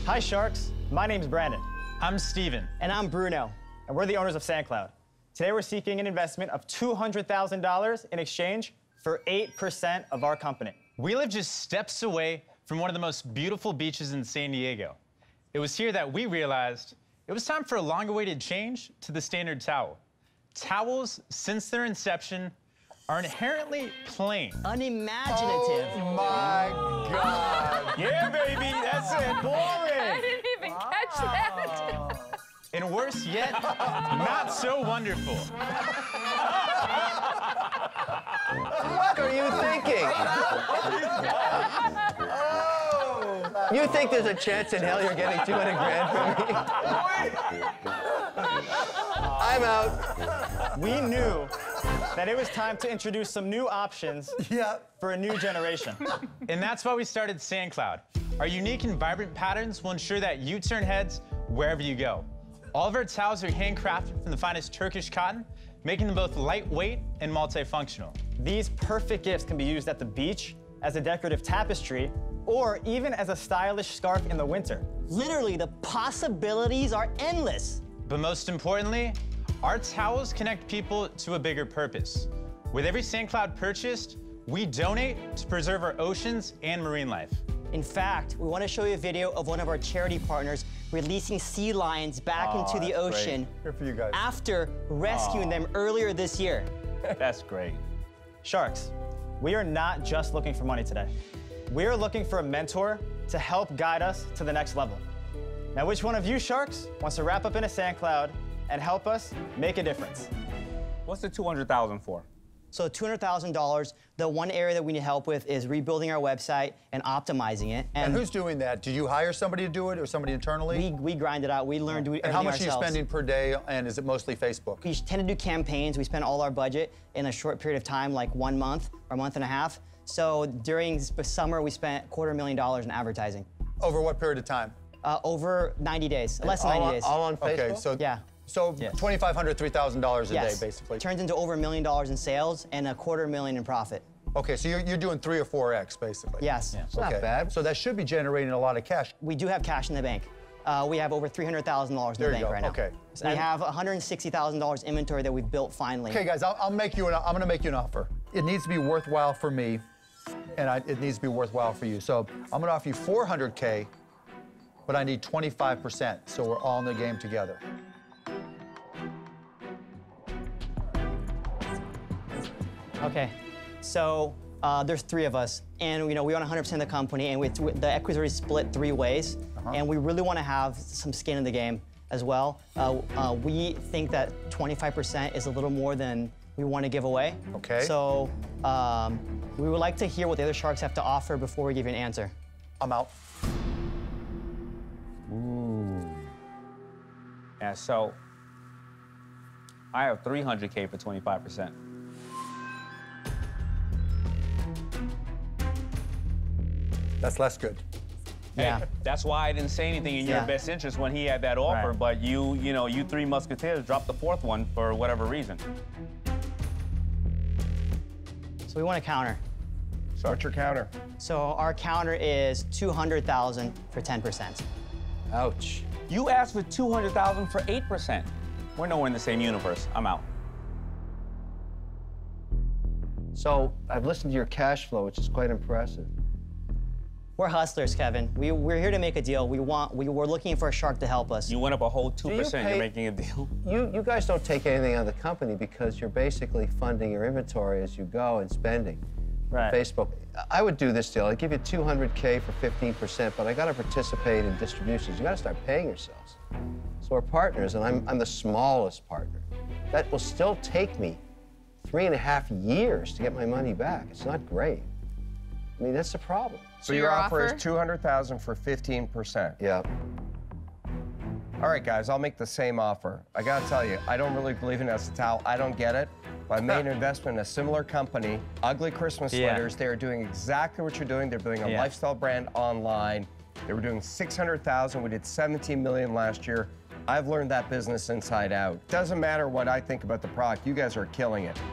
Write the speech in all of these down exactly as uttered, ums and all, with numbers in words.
Hi, Sharks. My name's Brandon. I'm Steven. And I'm Bruno. And we're the owners of Sandcloud. Today, we're seeking an investment of two hundred thousand dollars in exchange for eight percent of our company. We live just steps away from one of the most beautiful beaches in San Diego. It was here that we realized it was time for a long-awaited change to the standard towel. Towels, since their inception, are inherently plain. Unimaginative. Oh my God. Yeah, baby, that's it. Boring. I didn't even wow. catch that. And worse yet, not so wonderful. What are you thinking? Oh. You think there's a chance in hell you're getting two hundred grand from me? I'm out. We knew that it was time to introduce some new options yeah. for a new generation. And that's why we started Sandcloud. Our unique and vibrant patterns will ensure that you turn heads wherever you go. All of our towels are handcrafted from the finest Turkish cotton, making them both lightweight and multifunctional. These perfect gifts can be used at the beach, as a decorative tapestry, or even as a stylish scarf in the winter. Literally, the possibilities are endless. But most importantly, our towels connect people to a bigger purpose. With every Sandcloud purchased, we donate to preserve our oceans and marine life. In fact, we want to show you a video of one of our charity partners releasing sea lions back oh, into the ocean Good for you guys. after rescuing oh. them earlier this year. That's great. Sharks, we are not just looking for money today. We are looking for a mentor to help guide us to the next level. Now, which one of you sharks wants to wrap up in a Sandcloud and help us make a difference? What's the two hundred thousand dollars for? So two hundred thousand dollars, the one area that we need help with is rebuilding our website and optimizing it. And, and who's doing that? Do you hire somebody to do it or somebody internally? We, we grind it out. We learn to do everything And how much ourselves. are you spending per day, and is it mostly Facebook? We tend to do campaigns. We spend all our budget in a short period of time, like one month or a month and a half. So during the summer, we spent a quarter million dollars in advertising. Over what period of time? Uh, over ninety days, less than all ninety on, days. All on Facebook? Okay, so, yeah. So yes. twenty-five hundred dollars, three thousand dollars a yes. day, basically. Turns into over a million dollars in sales and a quarter million in profit. Okay, so you're, you're doing three or four X, basically. Yes. Yeah, it's okay. Not bad. So that should be generating a lot of cash. We do have cash in the bank. Uh, we have over three hundred thousand dollars in there the bank go. right now. Okay. So we have one hundred sixty thousand dollars inventory that we've built finally. Okay, guys, I'll, I'll make you an, I'm gonna make you an offer. It needs to be worthwhile for me, and I, it needs to be worthwhile for you. So I'm gonna offer you four hundred K, but I need twenty-five percent, so we're all in the game together. Okay, so uh, there's three of us, and you know we own one hundred percent of the company, and we, the equity is split three ways, uh-huh. and we really want to have some skin in the game as well. Uh, uh, we think that twenty-five percent is a little more than we want to give away. Okay. So um, we would like to hear what the other sharks have to offer before we give you an answer. I'm out. Ooh. Yeah, so I have three hundred K for twenty-five percent. That's less good. Yeah. Hey, that's why I didn't say anything in your yeah. best interest when he had that offer, Right. but you, you know, you three musketeers dropped the fourth one for whatever reason. So we want to counter. So what's your counter? So our counter is two hundred thousand for ten percent. Ouch. You asked for two hundred thousand for eight percent. We're nowhere in the same universe. I'm out. So I've listened to your cash flow, which is quite impressive. We're hustlers, Kevin. We, we're here to make a deal. We want, we, we're looking for a shark to help us. You went up a whole two percent. Do you You're pay- making a deal. You, you guys don't take anything out of the company because you're basically funding your inventory as you go and spending. Right. Facebook. I would do this deal. I'd give you two hundred K for fifteen percent, but I got to participate in distributions. You got to start paying yourselves. So we're partners, and I'm, I'm the smallest partner. That will still take me three and a half years to get my money back. It's not great. I mean, that's the problem. So your your offer offer? is two hundred thousand dollars for fifteen percent. Yeah. All right, guys, I'll make the same offer. I gotta tell you, I don't really believe in acetal. I don't get it. But I made an investment in a similar company, Ugly Christmas Yeah. Sweaters. They are doing exactly what you're doing. They're building a Yeah. lifestyle brand online. They were doing six hundred thousand. We did seventeen million last year. I've learned that business inside out. Doesn't matter what I think about the product. You guys are killing it.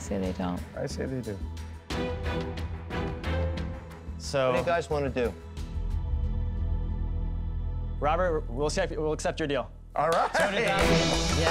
say they don't. I say they do. So, What do you guys want to do? Robert, we'll accept, we'll accept your deal. All right. two hundred thousand.